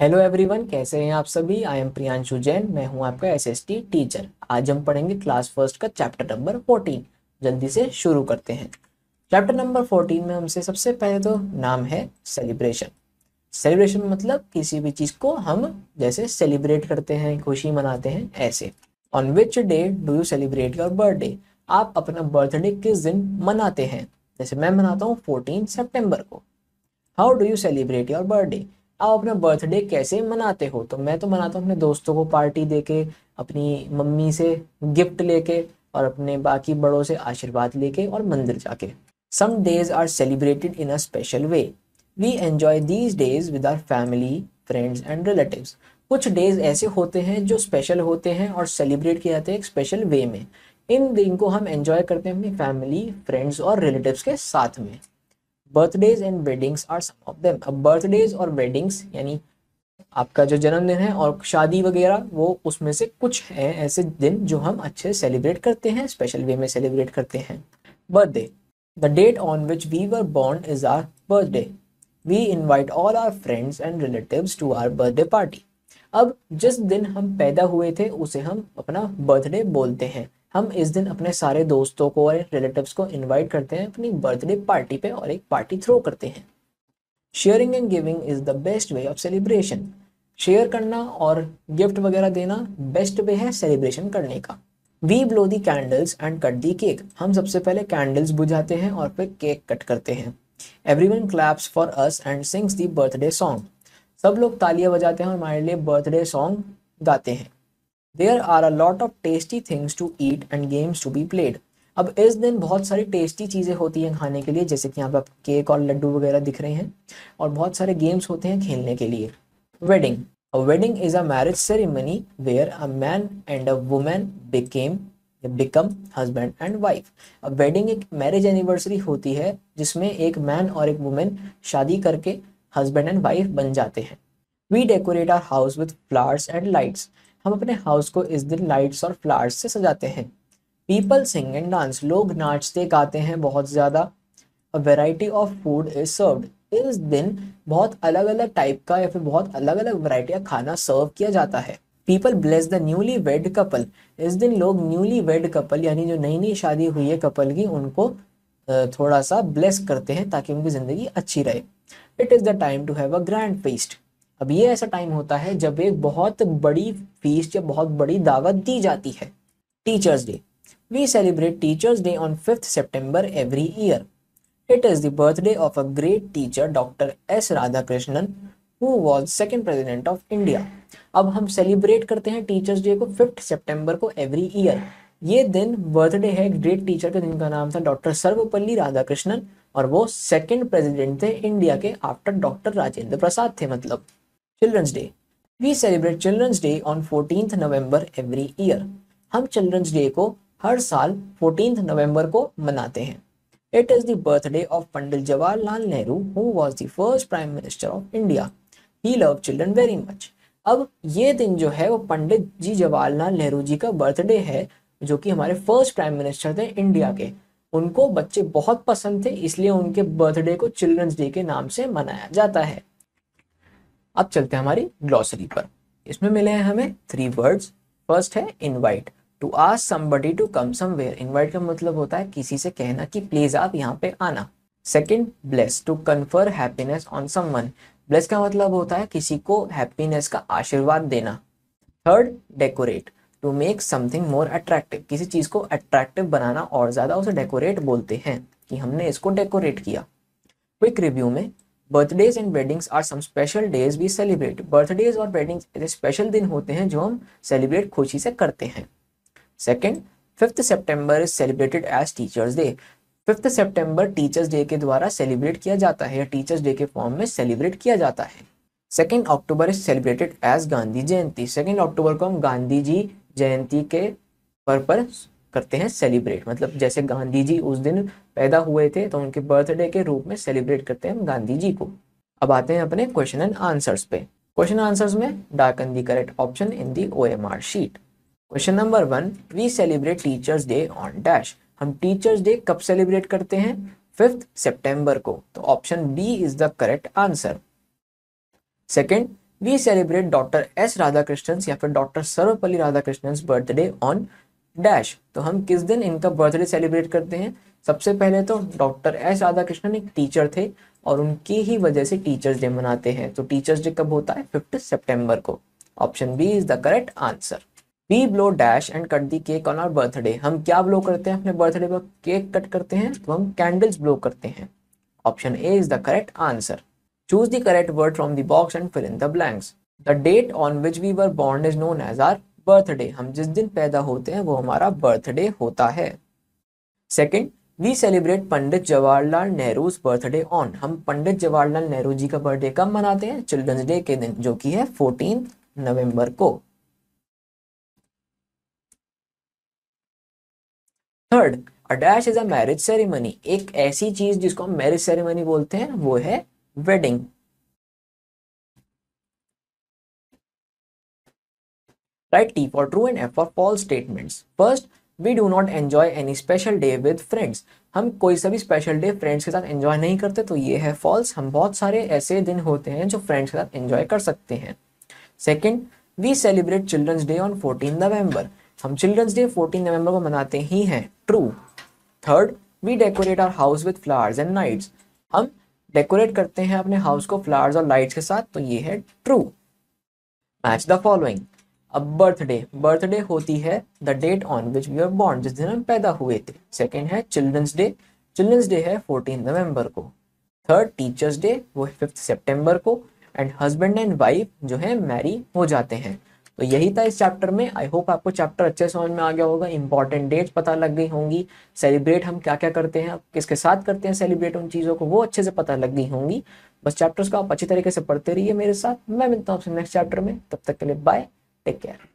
Hello everyone, कैसे हैं आप सभी। आई एम प्रियांशु जैन, मैं हूं आपका एसएसटी टीचर। आज हम पढ़ेंगे क्लास फर्स्ट का चैप्टर नंबर 14। जल्दी से शुरू करते हैं। चैप्टर नंबर 14 में हमसे सबसे पहले तो नाम है सेलिब्रेशन। सेलिब्रेशन मतलब किसी भी चीज़ को हम जैसे सेलिब्रेट करते हैं, खुशी मनाते हैं, ऐसे। On which day do you celebrate your birthday. आप अपना बर्थडे किस दिन मनाते हैं। जैसे मैं मनाता हूँ 14 सितंबर को। How do you celebrate your birthday. आप अपना बर्थडे कैसे मनाते हो। तो मैं तो मनाता हूँ अपने दोस्तों को पार्टी देके, अपनी मम्मी से गिफ्ट लेके, और अपने बाकी बड़ों से आशीर्वाद लेके और मंदिर जाके। Some days are celebrated in a special way. We enjoy these days with our family, friends and relatives. कुछ डेज ऐसे होते हैं जो स्पेशल होते हैं और सेलिब्रेट किए जाते हैं एक स्पेशल वे में। इन दिन को हम एंजॉय करते हैं अपनी फैमिली, फ्रेंड्स और रिलेटिव्स के साथ में। Birthdays and weddings are some of them. अब बर्थडेज और वेडिंग्स यानी आपका जो जन्मदिन है और शादी वगैरह, वो उसमें से कुछ हैं ऐसे दिन जो हम अच्छे से सेलिब्रेट करते हैं, स्पेशल वे में सेलिब्रेट करते हैं। Birthday, the date on which we were born is our birthday. We invite all our friends and relatives to our birthday party. अब जिस दिन हम पैदा हुए थे उसे हम अपना बर्थडे बोलते हैं। हम इस दिन अपने सारे दोस्तों को और रिलेटिव्स को इनवाइट करते हैं अपनी बर्थडे पार्टी पे और एक पार्टी थ्रो करते हैं। Sharing and giving is the best way of celebration. Share करना और गिफ्ट वगैरह देना बेस्ट वे है सेलिब्रेशन करने का। We blow the candles and cut the cake. हम सबसे पहले कैंडल्स बुझाते हैं और फिर केक कट करते हैं। Everyone claps for us and sings the birthday song. सब लोग तालियां बजाते हैं और हमारे लिए बर्थडे सॉन्ग गाते हैं। There are a lot of tasty things to eat and games to be played. अब इस दिन बहुत सारी टेस्टी चीज़ें होती हैं खाने के लिए, जैसे कि यहाँ पर केक और लड्डू वगैरह दिख रहे हैं, और बहुत सारे गेम्स होते हैं खेलने के लिए। Wedding, a wedding is a marriage ceremony where a man and a woman become husband and wife. अब वेडिंग एक मैरिज एनिवर्सरी होती है जिसमें एक मैन और एक वुमेन शादी करके हस्बैंड एंड वाइफ बन जाते हैं। We decorate our house with flowers and lights. हम अपने हाउस को इस दिन लाइट्स और फ्लावर्स से सजाते हैं। People sing and dance. लोग नाचते गाते हैं बहुत ज़्यादा। A variety of food is served. इस दिन बहुत अलग अलग टाइप का या फिर बहुत अलग अलग वैरायटी का खाना सर्व किया जाता है। People bless the newly wed couple. इस दिन लोग न्यूली वेड कपल यानी जो नई नई शादी हुई है कपल की, उनको थोड़ा सा ब्लेस करते हैं ताकि उनकी ज़िंदगी अच्छी रहे। It is the time to have a grand feast. अब ये ऐसा टाइम होता है जब एक बहुत बड़ी फीस्ट या बहुत बड़ी दावत दी जाती है। Teachers day, we celebrate teachers day on 5th September every year. It is the birthday of a great teacher, Dr. S. Radhakrishnan, who was second president of India. अब हम सेलिब्रेट करते हैं टीचर्स डे को 5th सितंबर को every year. ये दिन birthday है एक ग्रेट टीचर का जिनका नाम था डॉक्टर सर्वपल्ली राधाकृष्णन, और वो सेकंड प्रेसिडेंट थे इंडिया के आफ्टर डॉक्टर राजेंद्र प्रसाद थे। मतलब children's day, we celebrate children's day on 14th November every year. हम चिल्ड्रंस डे को हर साल 14th नवंबर को मनाते हैं। It is the birthday of Pandit Jawaharlal Nehru, who was the first prime minister of India. He love children very much. अब ये दिन जो है वो पंडित जी जवाहरलाल नेहरू जी का बर्थडे है, जो कि हमारे फर्स्ट प्राइम मिनिस्टर थे इंडिया के। उनको बच्चे बहुत पसंद थे, इसलिए उनके बर्थडे को चिल्ड्रंस डे के नाम से मनाया जाता है। अब चलते हैं हमारी ग्लॉसरी पर। इसमें मिले हैं हमें 3 वर्ड्स। फर्स्ट है invite, to ask somebody to come somewhere. Invite का मतलब होता है किसी से कहना कि प्लीज आप यहाँ पे आना। Second, bless, to confer happiness on someone. Bless का मतलब होता है किसी को हैप्पीनेस का आशीर्वाद देना। Third, decorate, to make something more attractive. किसी चीज को अट्रैक्टिव बनाना और ज्यादा उसे डेकोरेट बोलते हैं, कि हमने इसको डेकोरेट किया। क्विक रिव्यू में, birthdays and weddings are some special days we celebrate. Birthdays और वेडिंग्स ऐसे स्पेशल दिन होते हैं जो हम सेलिब्रेट खुशी से करते हैं। Second, 5th September is celebrated as teachers day. 5th September teachers day के द्वारा सेलिब्रेट किया जाता है या टीचर्स डे के फॉर्म में सेलिब्रेट किया जाता है। 2 October is celebrated as Gandhi Jayanti. 2 अक्टूबर को हम गांधी जी जयंती के पर करते हैं सेलिब्रेट। मतलब जैसे गांधी जी उस दिन पैदा हुए थे तो उनके बर्थडे के रूप में सेलिब्रेट करते हैं हम गांधी जी को। अब आते हैं अपने क्वेश्चन एंड आंसर्स पे। क्वेश्चन आंसर्स में darken the correct option in the OMR sheet. Question number 1, we celebrate teachers day on dash. हम टीचर्स डे कब सेलिब्रेट करते हैं? 5th September को। तो option B is the correct answer. Second, we celebrate doctor S Radhakrishnan या फिर doctor Sarvepalli Radhakrishnan birthday on dash. तो हम किस दिन इनका बर्थडे सेलिब्रेट करते हैं? सबसे पहले तो डॉक्टर एस राधाकृष्णन एक टीचर थे और उनकी ही वजह से टीचर्स डे मनाते हैं। तो टीचर्स डे कब होता है? 5 सितंबर को। Option B is the correct answer. We blow dash and cut the cake on our birthday. हम क्या ब्लो करते हैं अपने बर्थडे पर? केक कट करते हैं, तो हम कैंडल्स ब्लो करते हैं। Option A is the correct answer. Choose the correct word from the box and fill in the blanks. The date on which we were born is known as our birthday. हम जिस दिन पैदा होते हैं वो हमारा बर्थडे होता है। Second, we celebrate Pandit Jawaharlal Nehru's birthday on. हम पंडित जवाहरलाल नेहरू जी का बर्थडे कब मनाते हैं? चिल्ड्रंस डे के दिन, जो कि है 14 नवंबर को। Third, a dash is a marriage ceremony. एक ऐसी चीज जिसको हम मैरिज सेरेमनी बोलते हैं वो है wedding. Write T for true and F for false statements. First, we do not enjoy any special day with friends. हम कोई सा भी स्पेशल डे फ्रेंड्स के साथ एंजॉय नहीं करते, तो ये है फॉल्स। हम बहुत सारे ऐसे दिन होते हैं जो फ्रेंड्स के साथ एंजॉय कर सकते हैं। Second, we celebrate children's day on 14 November. हम चिल्ड्रंस डे 14 नवंबर को मनाते ही हैं। True. Third, we decorate our house with flowers and lights. हम डेकोरेट करते हैं अपने हाउस को फ्लावर्स और लाइट्स के साथ, तो ये है ट्रू। Match the following. अब बर्थडे, बर्थडे होती है the date on which we are born, जिस दिन हम पैदा हुए थे। सेकेंड है चिल्ड्रंस डे, चिल्ड्रंस डे है 14 नवंबर को। थर्ड, टीचर्स डे, वो है 5 सितंबर को। एंड हस्बैंड एंड वाइफ जो है मैरी हो जाते हैं। तो यही था इस चैप्टर में। आई होप आपको चैप्टर अच्छे समझ में आ गया होगा। इंपॉर्टेंट डेट्स पता लग गई होंगी, सेलिब्रेट हम क्या क्या करते हैं, किसके साथ करते हैं सेलिब्रेट, उन चीज़ों को वो अच्छे से पता लग गई होंगी। बस चैप्टर्स को आप अच्छी तरीके से पढ़ते रहिए मेरे साथ। मैं मिलता हूँ आपसे नेक्स्ट चैप्टर में, तब तक के लिए बाय, टेक केयर।